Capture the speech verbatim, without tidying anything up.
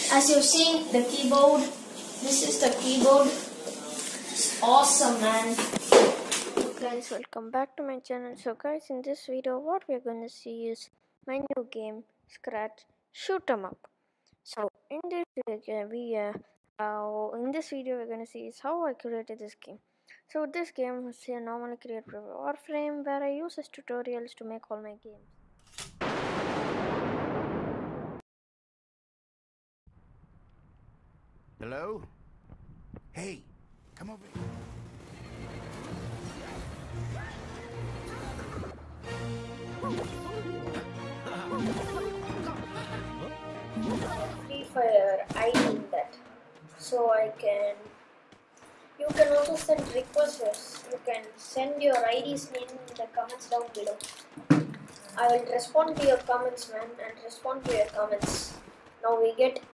As you've seen the keyboard, this is the keyboard. It's awesome, man. Guys, welcome back to my channel. So guys, in this video what we're going to see is my new game, Scratch Shoot 'em Up. So in this video we uh, uh, in this video we're going to see is how I created this game. So this game was uh, normally created for Warframe, where I use tutorials to make all my games. Hello? Hey, come over here. Free Fire I D in that, so I can. You can also send requests. You can send your I Ds in the comments down below. I will respond to your comments, man, and respond to your comments. Now we get